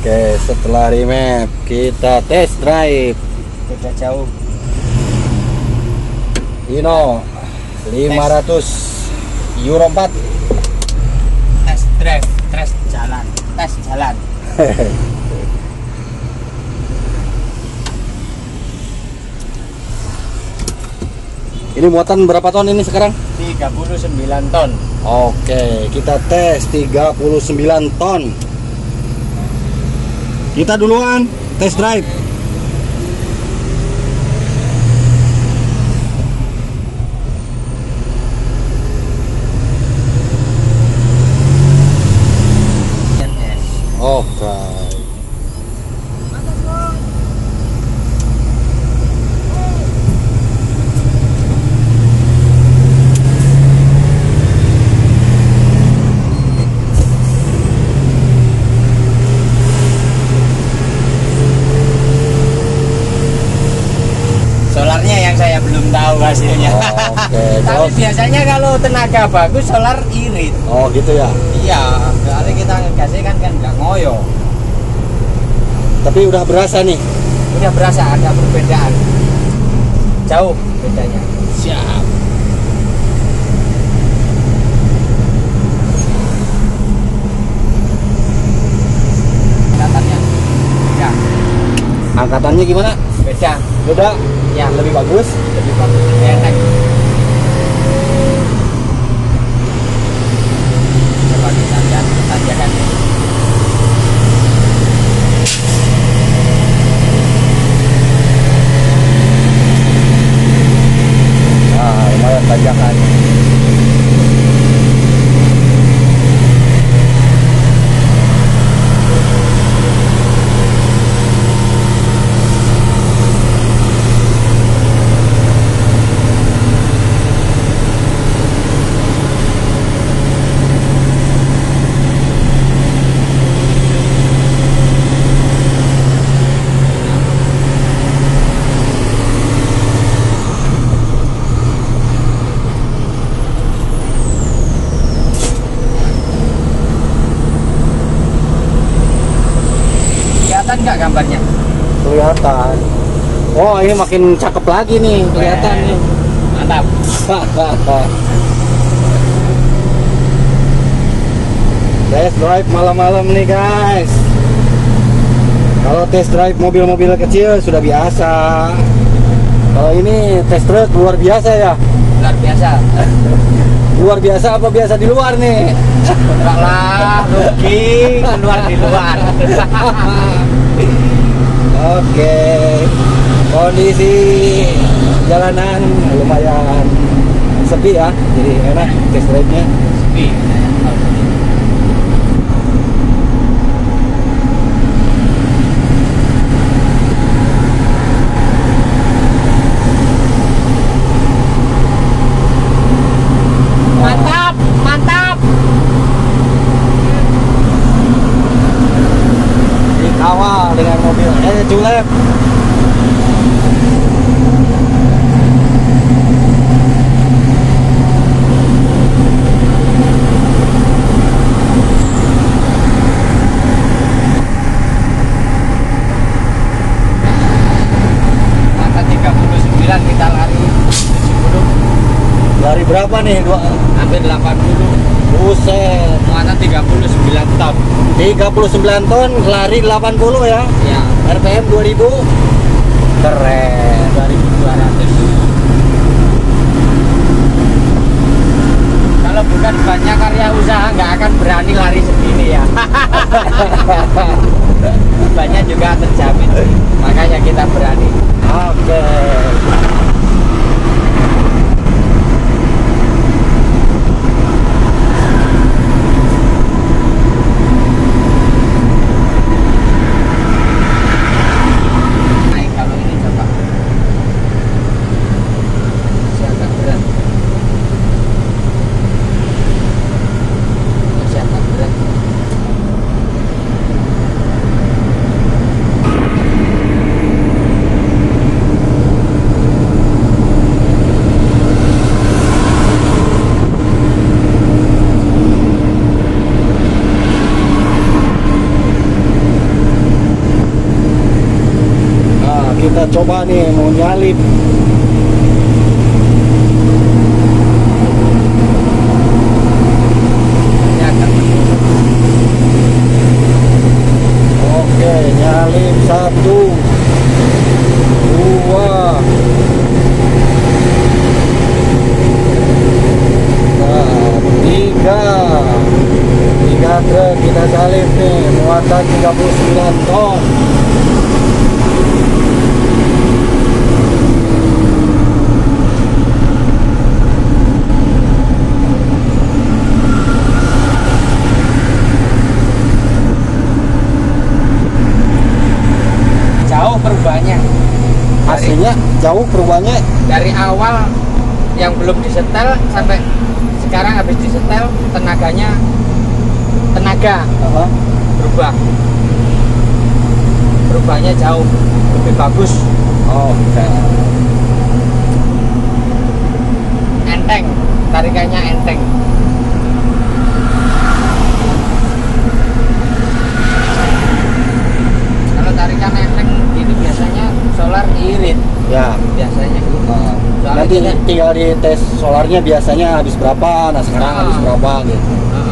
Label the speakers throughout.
Speaker 1: Oke, setelah remap kita test drive.
Speaker 2: Beda jauh.
Speaker 1: Hino 500 Euro 4.
Speaker 2: Test drive, tes jalan.
Speaker 1: Ini muatan berapa ton ini sekarang?
Speaker 2: 39 ton.
Speaker 1: Oke, kita tes 39 ton. Kita duluan test drive. Oke.
Speaker 2: Solarnya yang saya belum tahu hasilnya.
Speaker 1: Oke,
Speaker 2: Tapi biasanya kalau tenaga bagus solar irit.
Speaker 1: Oh gitu ya.
Speaker 2: Iya, soalnya kita ngegasnya kan nggak ngoyo.
Speaker 1: Tapi udah berasa nih.
Speaker 2: Udah berasa ada perbedaan. Jauh bedanya.
Speaker 1: Siap.
Speaker 2: Angkatannya. Ya,
Speaker 1: Angkatannya gimana?
Speaker 2: beda.
Speaker 1: Beda.
Speaker 2: Ya,
Speaker 1: Lebih bagus.
Speaker 2: lebih bagus. Enak. Coba kita lihat tanjakannya.
Speaker 1: Nah, lumayan tanjakan.
Speaker 2: Kelihatan nggak gambarnya?
Speaker 1: Kelihatan. Oh, ini makin cakep lagi nih, kelihatan nih.
Speaker 2: Mantap.
Speaker 1: Test drive malam-malam nih guys. Kalau test drive mobil-mobil kecil sudah biasa. Kalau ini test drive luar biasa ya.
Speaker 2: Luar biasa.
Speaker 1: Luar biasa apa biasa di luar nih?
Speaker 2: Enggak lah, rugi keluar di luar.
Speaker 1: Oke. Kondisi jalanan lumayan sepi ya. Jadi enak test drive-nya.
Speaker 2: Sepi. Mantap, mantap.
Speaker 1: Dikawal dengan mobil julep.
Speaker 2: Mata 39 kita lari 70.
Speaker 1: Dari berapa nih?
Speaker 2: Hampir 80.
Speaker 1: Buset.
Speaker 2: Muatan 39 ton.
Speaker 1: 39 ton lari 80 ya.
Speaker 2: Ya,
Speaker 1: RPM 2000. Keren.
Speaker 2: 2200. Kalau bukan banyak karya usaha nggak akan berani lari segini ya. Banyak juga terjamin, makanya kita berani.
Speaker 1: Oke.
Speaker 2: Naik kalau ini coba. Siapa berat? Siapa berat?
Speaker 1: kita coba nih mau nyalip. Oke, nyalip 1, 2. Nah, 3 truk kita salib nih, muatan 39 ton.
Speaker 2: Jauh perubahannya.
Speaker 1: Aslinya jauh perubahannya.
Speaker 2: Dari awal yang belum disetel sampai sekarang habis disetel, tenaga berubah. Perubahannya jauh lebih bagus.
Speaker 1: Oke.
Speaker 2: Enteng, tarikannya enteng. Kalau tarikan enteng itu biasanya solar irit.
Speaker 1: Ya.
Speaker 2: Biasanya gitu.
Speaker 1: Nanti tinggal di tes solarnya biasanya habis berapa, nah sekarang habis berapa gitu.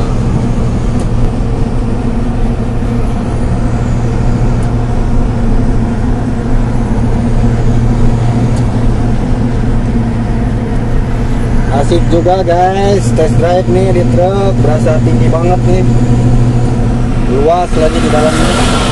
Speaker 1: Asik juga guys, test drive nih di truk, berasa tinggi banget nih, luas lagi di dalamnya.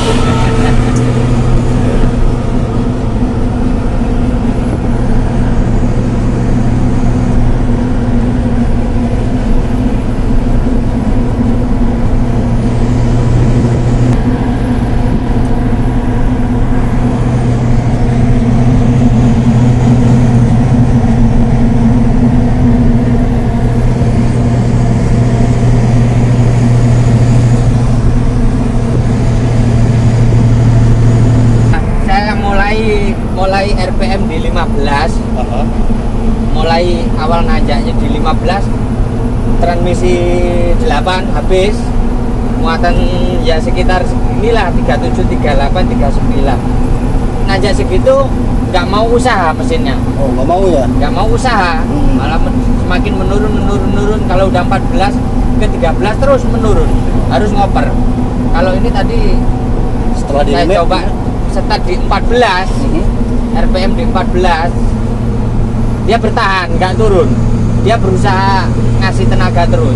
Speaker 2: Mulai RPM di 15, mulai awal nanjaknya di 15, transmisi 8 habis, muatan ya sekitar inilah 37, 38, 39. Nanjak segitu nggak mau usaha mesinnya.
Speaker 1: Oh, nggak mau ya?
Speaker 2: Nggak mau usaha, malah semakin menurun. Kalau udah 14 ke 13 terus menurun, harus ngoper. Kalau ini tadi
Speaker 1: setelah
Speaker 2: saya coba start di 14, RPM di 14, dia bertahan, nggak turun. Dia berusaha ngasih tenaga terus.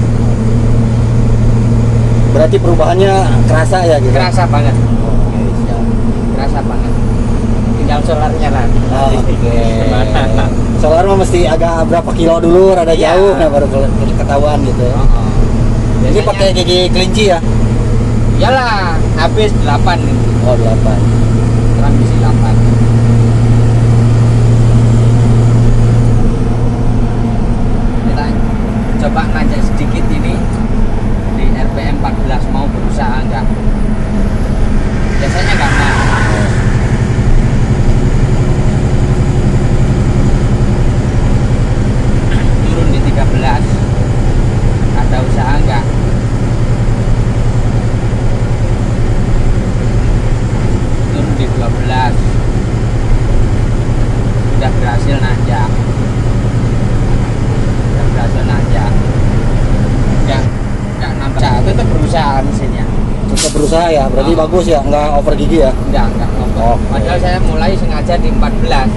Speaker 1: Berarti perubahannya kerasa ya gitu?
Speaker 2: Kerasa banget.
Speaker 1: Oke, siap.
Speaker 2: Kerasa banget. Tinggal solarnya lah.
Speaker 1: Oke. Solar mah mesti agak berapa kilo dulu, rada jauh, nah baru ketahuan gitu. Ini pakai gigi kelinci ya?
Speaker 2: Iyalah, habis 8 nih.
Speaker 1: Oh, 8.
Speaker 2: Transmisi 8. Kita coba nanjak sedikit ini di RPM 14, mau berusaha enggak? Biasanya enggak mau. Turun di 13, ada usaha enggak? Turun di 12, udah berhasil nanjak. Enggak nambah, tetap berusaha mesinnya.
Speaker 1: Tetap berusaha ya, berarti bagus ya, nggak over gigi ya?
Speaker 2: Enggak ngoper. Padahal saya mulai sengaja di 14.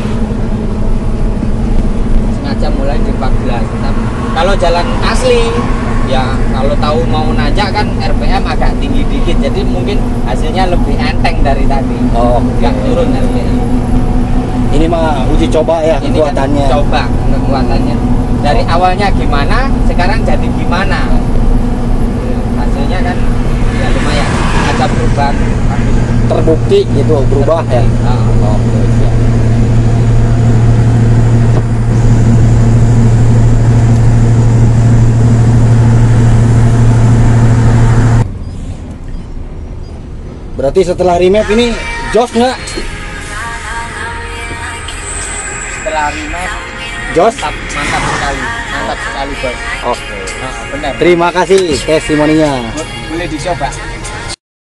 Speaker 2: Sengaja mulai di 14. Tapi kalau jalan asli, ya kalau tahu mau nanjak kan RPM agak tinggi dikit, jadi mungkin hasilnya lebih enteng dari tadi. Enggak turun RPM.
Speaker 1: Ini mah uji coba ya,
Speaker 2: Ini
Speaker 1: kekuatannya.
Speaker 2: kan coba kekuatannya. Dari awalnya gimana, sekarang jadi gimana. Hasilnya kan ya lumayan, ada perubahan.
Speaker 1: Terbukti gitu, berubah ya. Oke, siap. Berarti setelah remap ini jos nggak?
Speaker 2: Setelah remake,
Speaker 1: Jos?
Speaker 2: mantap sekali bos.
Speaker 1: Oke.
Speaker 2: Benar.
Speaker 1: Terima kasih testimoninya.
Speaker 2: Boleh dicoba.